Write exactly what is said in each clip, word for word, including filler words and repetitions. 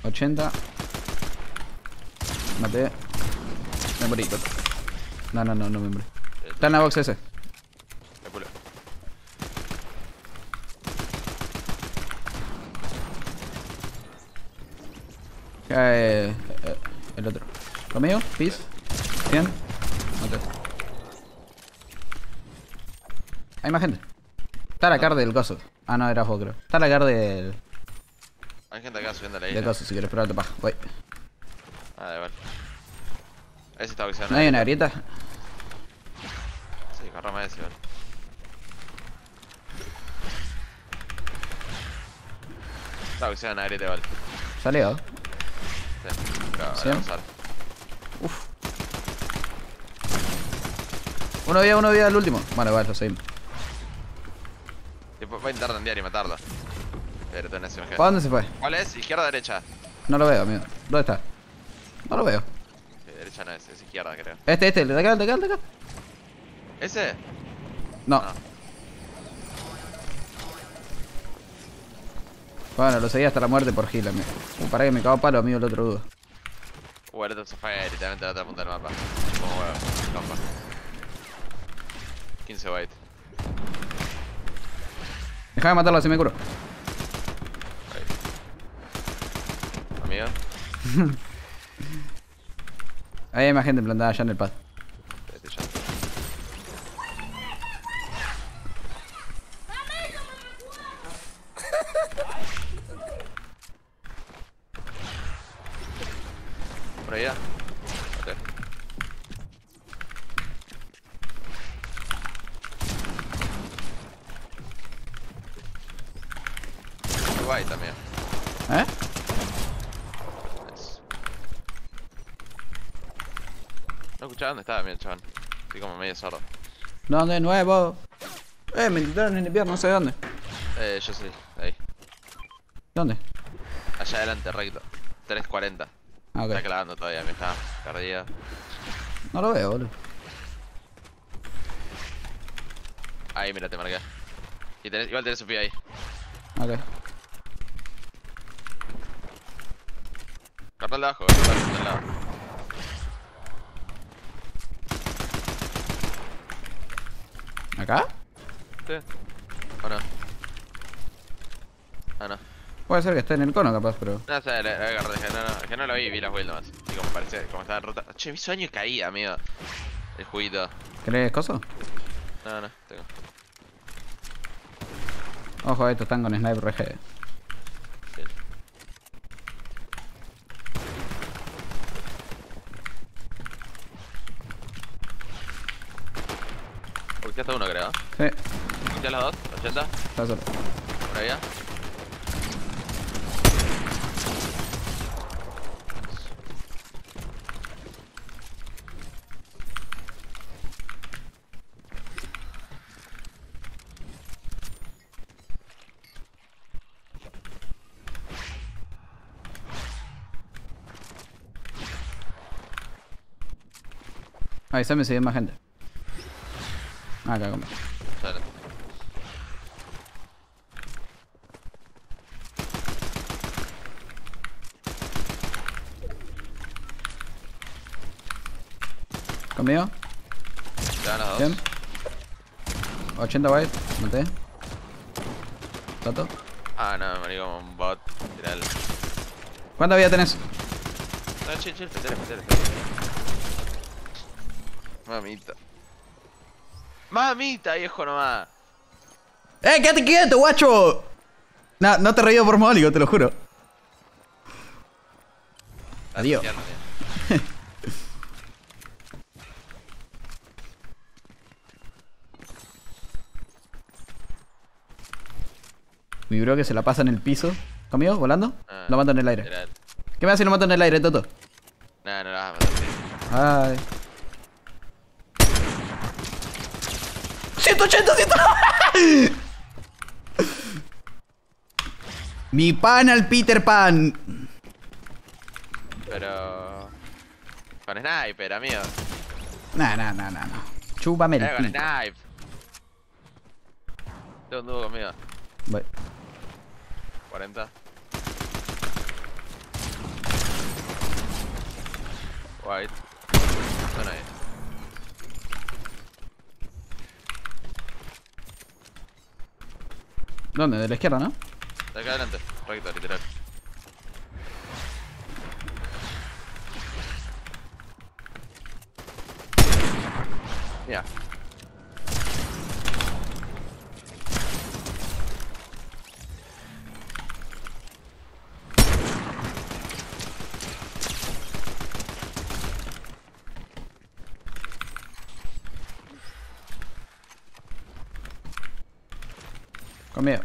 ochenta. Maté. Me morí. No, no, no, no me morí. Está en la box ese. Eh, eh, el otro. ¿Conmigo? ¿Peace? ¿cien? Maté. Hay más gente. Está la car del coso. Ah, no, era vos, creo. Está la car del... Hay gente acá subiendo la isla. del coso, si quieres, pero te paja. Voy. Ah, de igual. Ese está boxeando. ¿No hay una grieta? Sí, corrame ese, igual. Está boxeando una grieta, igual. Salió. Sí, pero ¿Sí? vamos a usar. Uf. Uno vida, uno vida al último. Bueno, vale, lo seguimos. Voy a intentar dandear y matarlo. Pero tú en ese ¿Para dónde se fue? ¿Cuál es? ¿Izquierda o derecha? No lo veo, amigo. ¿Dónde está? No lo veo. Sí, derecha no es, es izquierda, creo. Este, este, el de acá, el de acá, el de acá. ¿Ese? No. No. Bueno, lo seguí hasta la muerte por Gila, amigo. Uh, pará que me cago a palo, amigo, el otro dudo. Uh, el otro se fue directamente a la otra punta del mapa. Como huevo, compa. quince white. Dejame matarlo, así me curo. Amigo. Ahí hay más gente plantada allá en el pad. Vete ya. Por allá. Okay. Guay también. ¿Eh? Nice. No escuchaba dónde estaba, mira, chaval. Estoy como medio sordo. ¿Dónde? Nuevo. Eh, me intentaron iniciar, no sé dónde. Eh, yo sí, ahí. ¿Dónde? Allá adelante, recto. tres cuarenta. Ah, ok. Está clavando todavía, me está perdido. No lo veo, boludo. Ahí, mira, te marqué. Y tenés, igual tenés Sofía ahí. Ok. Corta el de abajo, corta el de lado. ¿Acá? ¿Sí? ¿O no? Ah, no. Puede ser que esté en el cono, capaz, pero... No sé, le, le agarré, es que no, no, es que no lo vi, vi las builds nomás. Y como parecía, como estaba rota. Che, mi sueño caía, amigo. El juguito. ¿Querés coso? No, no, tengo. Ojo, estos están con sniper R G. Sí. Uy, hasta uno, creo. Sí, ¿Viste los dos? ¿ochenta? está solo. ¿Por allá? Avísame si hay más gente. Acá, como. Dale. ¿Conmigo? ¿Te dan los dos? Bien. ochenta bytes, maté. ¿Tato? Ah, no, me morí como un bot. Literal. ¿Cuánta vida tenés? No, chill, chill, metele, metele. Mamita. Mamita, viejo nomás. ¡Eh, quédate quieto, guacho! No, no te reído por mólico, te lo juro. Adiós. Mi bro que se la pasa en el piso. ¿Conmigo? ¿Volando? Ah, lo mato en el aire. literal. ¿Qué me hace si lo mato en el aire, Toto? No, no la vas a matar, sí. Ay. ciento ochenta, ciento... Mi pan al Peter Pan. Pero... Con sniper, amigo. Nah, nah, nah, nah, nah. Chúpame el Eh, con pito. sniper. Tengo un dúo conmigo. Voy. cuarenta. White. Están ahí. ¿Dónde? De la izquierda, ¿no? De acá adelante. Recto, literal. Mira. Conmigo.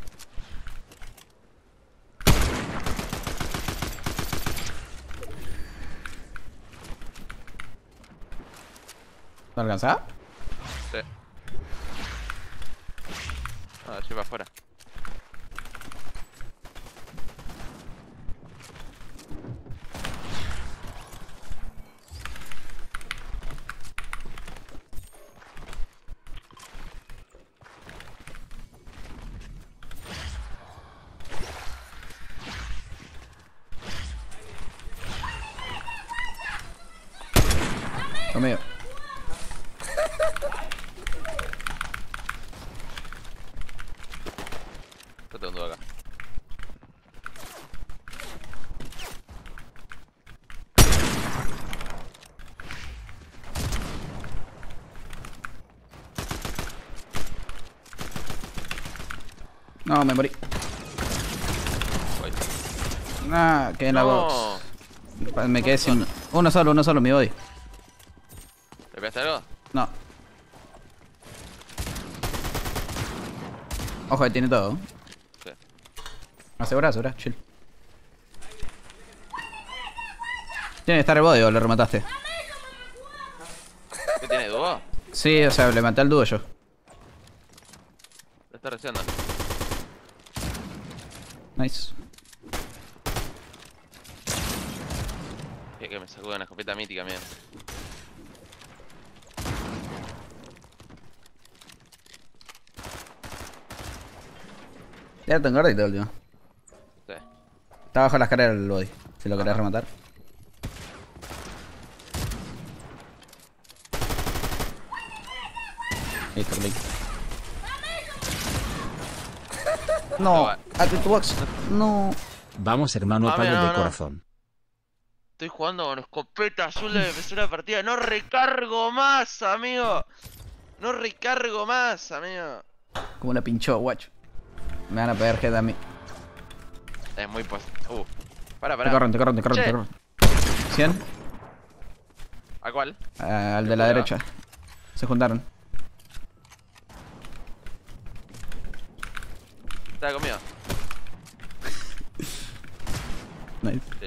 ¿No alcanzás? Sí. Ah, estoy para afuera. Conmigo. Yo tengo un dúo acá. No, me morí. Voy. Ah, quedé en la No. box. Me quedé sin... Uno solo, uno solo, mi body. ¿Le pegaste algo? No. Ojo, tiene todo. Sí. Asegura, asegura, chill. Tiene que estar el body o lo remataste. ¿Qué tiene, dúo? Sí, o sea, le maté al dúo yo. Lo está reciando. Nice. Que, que me sacó una escopeta mítica, mía. Ya tengo gordito, último. Sí. Está bajo la escalera el body, si lo querés rematar. Listo, click. No, ate tu box. No. Vamos, hermano, Ah, palo mira, de no, no. corazón. Estoy jugando con escopeta azul de empezar la partida. No recargo más, amigo. No recargo más, amigo. Como la pinchó, guacho. Me van a pegar head a mí. Es muy pos... Uh. Para, Te para. corren, te corren, te corren, Che. te corren. ¿cien? ¿A cuál? Ah, al de la derecha. Se juntaron. Está conmigo. Nice. Sí.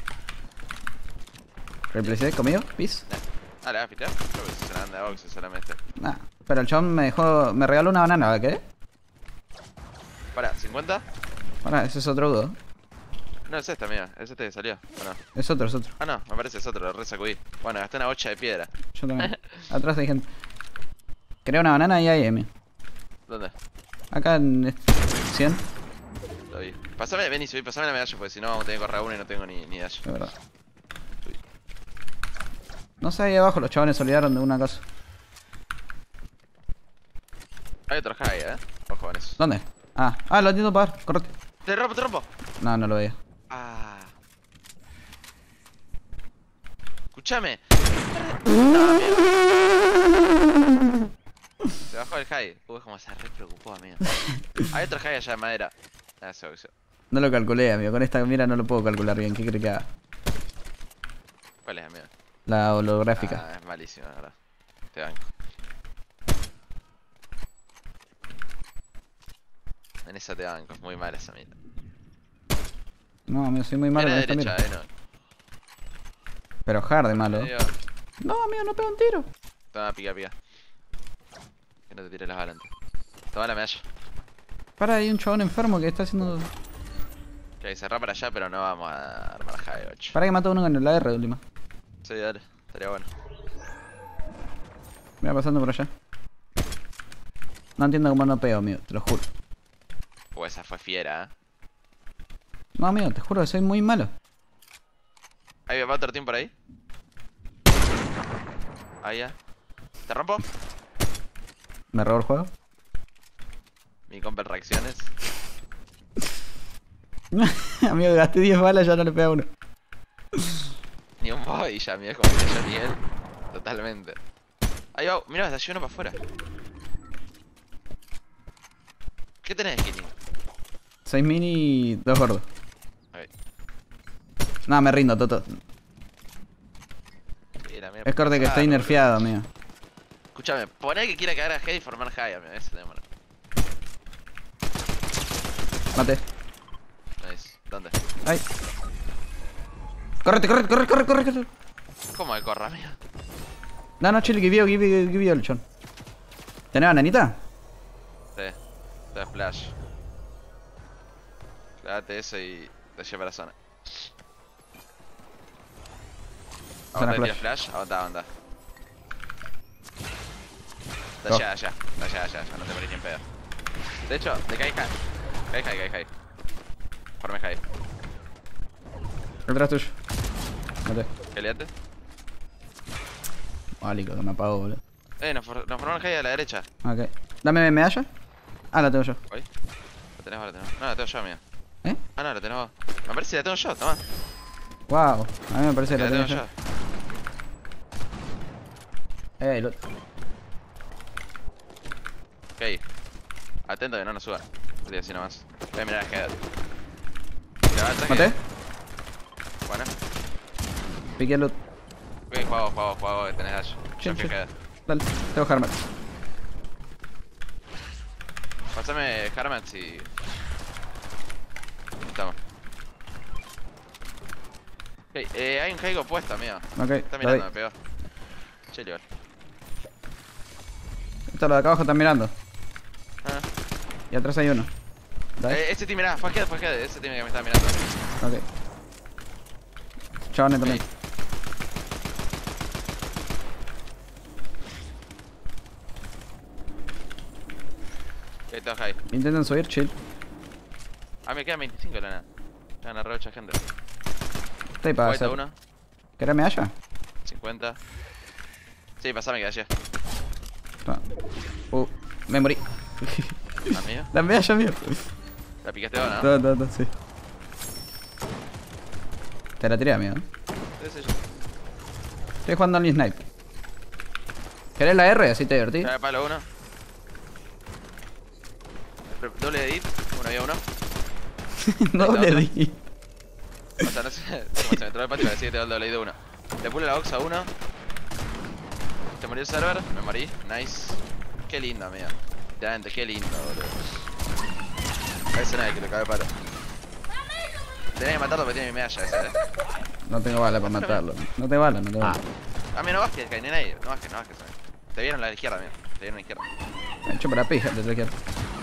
Replicé conmigo, peace. Ah, ¿le vas a pitar? Creo que se la anda de boxe solamente. Nah, pero el chabón me dejó. Me regaló una banana, ¿va? ¿Qué? Para, ¿cincuenta? Ahora, ese es otro dudo. No, es esta, mía. Es este que salió. ¿O no? Es otro, es otro. Ah, no, me parece es otro, lo resacudí. Bueno, gasté una bocha de piedra. Yo también. Atrás hay gente. Quería una banana y hay M. ¿Dónde? Acá en este- cien, Lo vi. Pasame, ven y subí, pasame la medalla, porque si no vamos a tener que correr uno y no tengo ni, ni dash. de verdad. No sé, ahí abajo los chavales se olvidaron de una cosa. Hay otro high, eh. Ojo con eso. ¿Dónde? Ah, ah, lo entiendo para correte. Te rompo, te rompo. No, no lo veía. Ah. Escúchame. No, mierda. Se bajó el high. Uy, como se re preocupó, amigo. Hay otro high allá de madera. Ah, se boxeó. No lo calculé, amigo. Con esta mira no lo puedo calcular bien. ¿Qué cree que haga? ¿Cuál es, amigo? La holográfica. Ah, es malísima, la verdad. Te banco. En esa te banco, es muy mala esa mira. No, amigo, soy muy malo Era con esta derecha, mira. eh, no. Pero hard de malo. Medio- No, amigo, no pego un tiro. Toma, pica, pica. Que no te tires las balas antes. Toma la medalla. Para, hay un chabón enfermo que está haciendo. Que hay que cerrar para allá, pero no vamos a armar high ocho. Para que mató a uno con la R de última. Sí, dale. Estaría bueno. Me va pasando por allá. No entiendo cómo no pego, amigo, te lo juro. Uh, esa fue fiera, eh. No, amigo, te juro que soy muy malo. ¿Hay va otro team por ahí? Ahí ya. ¿Te rompo? ¿Me robó el juego? Mi compa en reacciones. Amigo, gasté diez balas, ya no le pega a uno. Ni un boy ya, mira como que yo ni él. Totalmente. Ahí va, mira, está uno para afuera. ¿Qué tenés, Kenny? seis mini y dos gordos. Ok. No, me rindo, Toto. Sí, la mía Es corte que ah, estoy no, nerfeado, amigo. Escúchame, poné que quiera cagar a Head y formar high, amigo. Ese demora. Mate. Nice. ¿Dónde? Ay. Correte, corre, corre, corre, corre, corre. ¿Cómo que corra, amigo? No, no, chill, give you, give you, give you el chon. ¿Tenés bananita? Sí. Te da flash. Quédate eso y te lleva a la zona. Zona Aguanta, tira flash. flash. Aguanta, aguanta. Da Go. allá, allá. Da allá, allá. No te morís ni en pedo. De hecho, te caes high. Caes high, caes high. Forme high. Detrás tuyo. Mate. Peleate. Málico, que me apagó, boludo. Eh, nos, for nos formamos high a la derecha. Ok. Dame medalla. Ah, la tengo yo. ¿Hoy? La tenés vos, la tenés vos. No, la tengo yo, amigo. ¿Eh? Ah, no, la tenés vos. Me parece que la tengo yo, toma. Wow. A mí me parece que La la tengo tengo yo. yo. Eh, el otro. Ok. Atento que no nos suban. Voy a decir nomás. Voy a mirar a Head. Levanta ¿Maté? Head. Bueno. Piqué el loot. Ok, juego, juego, juego, que tenés dash. Chill, Yo fui chill. Head. Dale. Tengo Harmat. Pásame Harmat y... Estamos. Ok, eh, hay un Heigo puesto, amigo. Ok. Está lo doy. mirando, me pegó. Chill, igual. Esto lo de acá abajo están mirando. Ah. Y atrás hay uno. Dale. Eh, este team mirá, fue Head, fue Head. Ese team que me estaba mirando. Ok. Chavales también. Ok. Ok, todo high. Intentan subir, chill. Ah, me quedan veinticinco, la nada. Ya van a re mucha gente. Estoy para Cuesta hacer. uno. ¿Querés medalla? cincuenta. Sí, pasame que allá. No. Uh, me morí. Amigo. La medalla, amigo. La picaste ahora, ¿no? No, no, no, sí. Te la tiré, amigo. Sí, sí, Estoy jugando al snipe. ¿Querés la R? Así te divertís. ya. Palo uno. Doble edit. Uno y uno. Doble otro. D. O sea, no sé. Como se me entró el patio, me decía que te doy el doble de uno. Le pule la box a uno. Se murió el server. Me morí. Nice. Qué lindo, amigo. Literalmente, qué lindo, boludo. A ese nadie que le cabe palo. Tenés que matarlo porque tiene mi medalla ese, eh. No tengo bala para matarlo. No tengo bala, no tengo bala. A mí no bajes, que hay nadie. No bajes, no bajes, amigo. Te vieron a la izquierda, amigo. Te vieron a la izquierda. Me echo para pija desde aquí.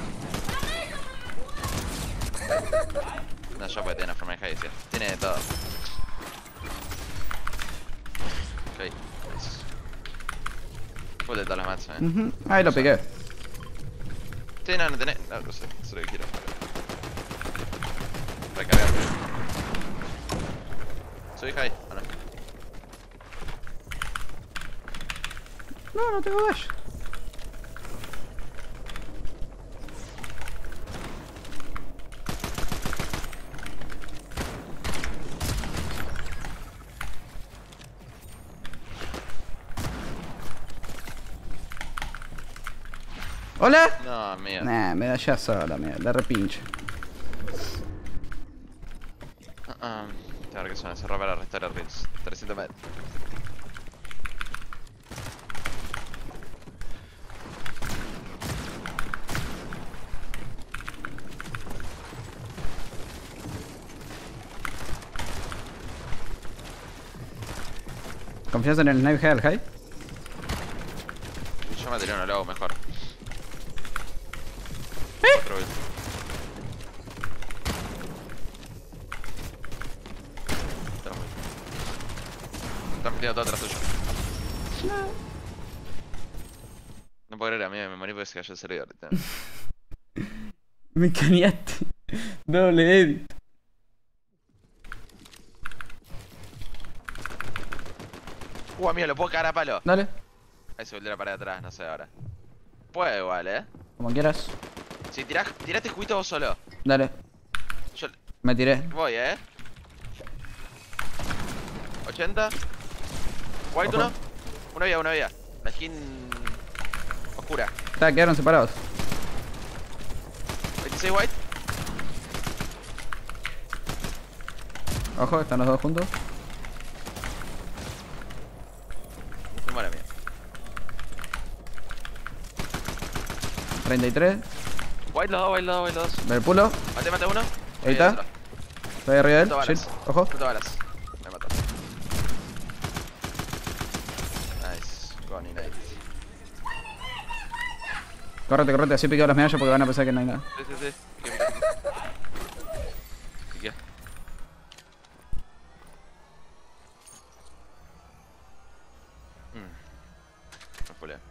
No, yo porque tiene una forma de high, decía. Tiene de todo. Ok, nice. Full de todas las mats, eh. Uh-huh. Ahí lo piqué. Sí, no, no tenés. No, no sé, eso es lo que quiero. Recargar. Soy high, ¿o no? No, no tengo dash. ¿Hola? No, amigo. Nah, me da ya sola, mira, la repinche. Uh -uh. Claro que suena, se roba para restaurar reels. trescientos metros. ¿Confías en el Knife Head High? Yo me tiré uno, lo hago mejor. ¿Eh? Otro build. Otro build. Están metiendo todo atrás tuyo. No. No puedo creer, a mí me morí porque se cayó el servidor. Me cañaste. Doble edit. Uh, amigo, lo puedo cagar a palo. Dale. Ahí se volvió la pared de atrás, no sé ahora. Puede igual, eh. Como quieras. Si tirás, tiraste juguito vos solo. Dale. Yo Me tiré. voy, eh. ochenta. White Ojo. uno. Una vía, una vía. La skin oscura. Está, quedaron separados. veintiséis white. Ojo, están los dos juntos. Muy mala mía. treinta y tres. White los dos, white los dos, white los dos. Del pulo. Mate, mate uno. Ahí está. otro. Estoy arriba de él. Punto Shit. balas. Ojo. Punto balas. Me mató. Nice. Goni, nice. Correte, correte. Así piqueo las medallas porque van a pensar que no hay nada. Sí, sí, sí. ¿Qué ¿Qué? Mm. Me fulé.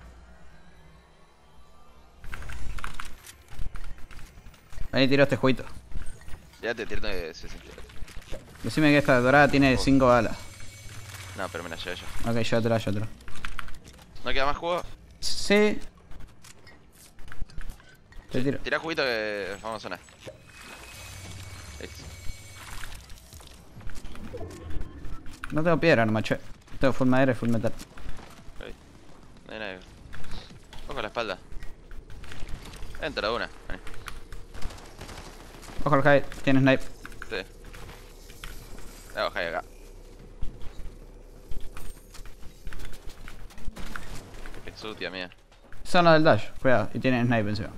Ahí tiro este jueguito. Ya te tiro de sesenta. Decime que esta dorada tiene cinco balas. No, pero me la llevé yo. Ok, llévatela, llévatela. ¿No queda más jugo? Sí. Te tiro. Tirá juguito que vamos a sonar. Listo. No tengo piedra nomás, che. Tengo full madera y full metal. Ok. No hay nadie. Ojo a la espalda. Entra de una. Vení. Ojo al high, tiene snipe. Sí. Le hago high acá. Qué sucia mía. Son los del dash, cuidado. Y tienen snipe encima.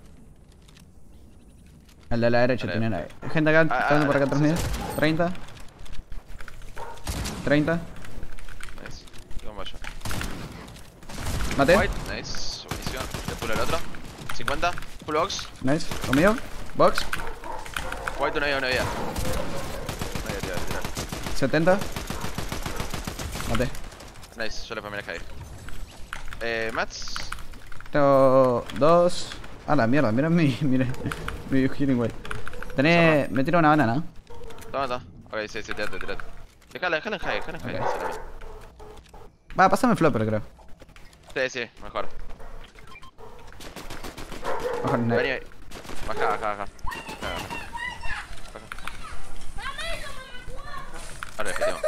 El de la derecha Vale. tiene snipe. Gente acá, Ah, está viendo ah, por acá sí, atrás mío. sí. treinta. treinta. Nice. ¿Cómo yo? Mate. White. Nice. Buenísimo. Le pulo el otro. cincuenta. Full box. Nice. Conmigo. Box. White una vida, una vida. Una vida, tirar, tirar. setenta. Mate. Nice. Yo le pongo la high. Eh, Mats. Tengo dos. Ah, la mierda, mira mi, mira, mi healing way. Tenés, me tiro una banana. Toma, toma. Ok, sí, sí, tirate, tirate. Dejala, dejala en high, dejala en high. Ok. se la ve. Va, pásame el flopper, creo. Sí, sí, mejor. Ojo al Vení, snipe. ahí. Baja, baja, baja. Baja. Ahora definitivos.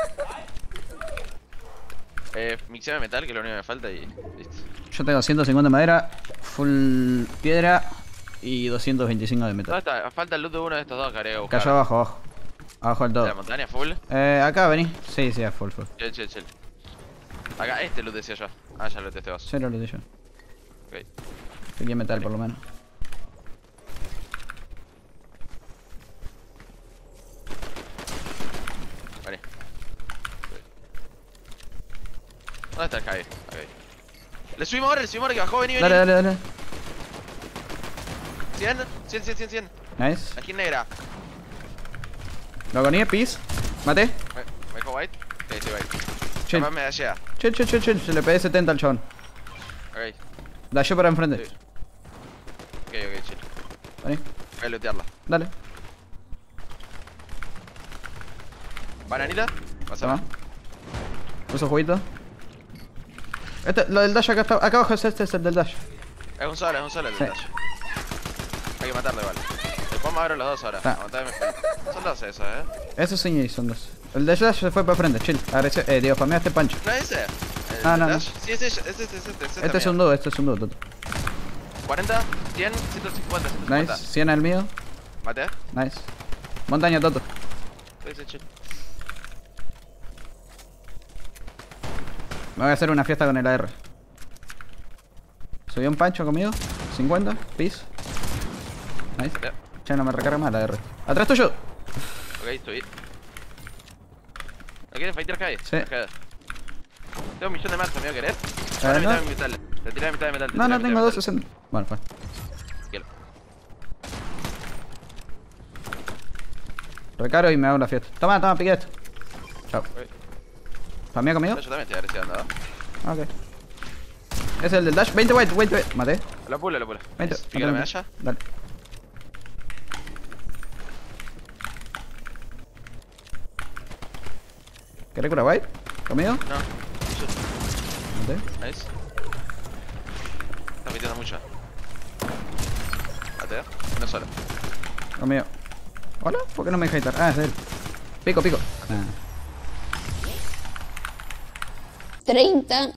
Eh, mixeame metal, que es lo único que me falta y listo. Yo tengo ciento cincuenta de madera, full piedra y doscientos veinticinco de metal. ¿Dónde está? Falta el loot de uno de estos dos que haré a buscar. Cayó abajo, abajo. Abajo del ¿De la todo. montaña full? Eh, acá, vení. Sí, sí, es full, full. Chill, chill, chill. Acá, este loot decía yo. Ah, ya lo testé vos. Cero lo yo. Ok. Quería metal por lo menos. Vale. ¿Dónde está el Javi? Ok. Le subimos ahora, le subimos ahora que bajó, vení, vení. Dale, dale, dale. cien, cien, cien, cien, cien. Nice. La skin negra. Lo coní, peace. Mate. ¿Me, me dejó white? Sí, sí, white. Chill. Capaz me dashea. Chill, chill, chill, chill. Se le pegué setenta al chabón. Ok. Dashé para enfrente. Sí. Ok, ok, chill. Vení. Voy a lootearla. Dale. ¿Bananita? Pasa. Toma. Uso juguito. Este, lo del dash acá está. Acá abajo es este, es el del dash. Es un solo, es un solo el Sí. dash. Hay que matarlo igual. Le podemos agarrar los dos ahora. Ah. Aguantame. Son dos esos, eh. Esos sí son dos. El del dash se fue para frente, chill. Agresé. Eh, digo, spameaste pancho. ¿No es ese? ¿El Ah, no, dash? Sí, ese, ese, ese, ese, ese, ese Este es un dúo, este es un dúo, Toto. cuarenta, cien, ciento cincuenta, ciento cincuenta. Nice. cien al mío. Mate. Nice. Montaña, Toto. Sí, sí, chill. Me voy a hacer una fiesta con el A R. Subió un pancho conmigo. cincuenta. Peace. Nice. Ya. Ya no me recarga más la R. Atrás tuyo. Ok, estoy. ¿No quieres fighter Javi? Sí. Tengo un millón de marcas, ¿me querés? Eh, Ahora no. mitad de metal. Te tiré la mitad de metal. te No, tiré no, la mitad tengo de metal. doscientos sesenta. Bueno, fue. Quiero. Recaro y me hago la fiesta. Toma, toma, pique esto. Chao. Ok. ¿Pamea conmigo? No, yo también estoy agresiando, ¿no? Ok. Es el del dash. veinte white, veinte white. Maté. Lo pulo, lo pulo. veinte. Pica la Maté. medalla. Dale. ¿Querés cura white? ¿Conmigo? No. Maté. Nice. mucho. Ateo, uno solo. Conmigo. ¿Hola? ¿Por qué no me deja hitar? Ah, es de él. Pico, pico. Ah. treinta.